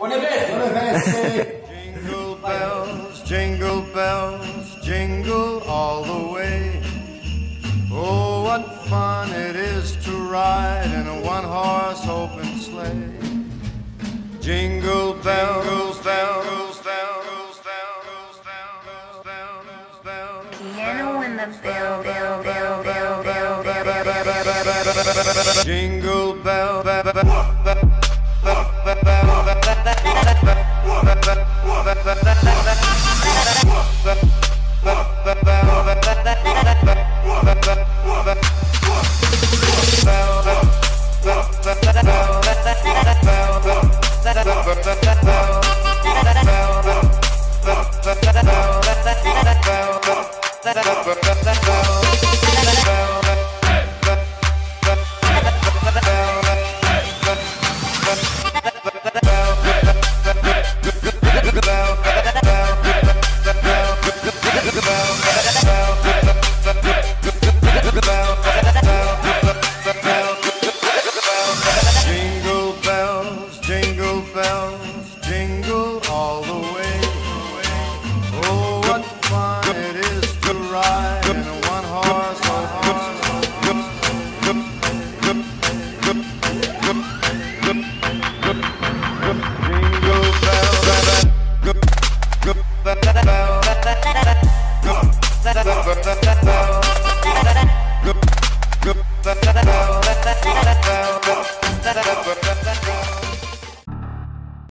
Jingle bells, jingle all the way. Oh, what fun it is to ride in a one-horse open sleigh. Jingle bells, bells, bells, bells, bells, bells, bells. Piano in the bell, bell, bell, bell, bell, bell. Jingle bell, Bell.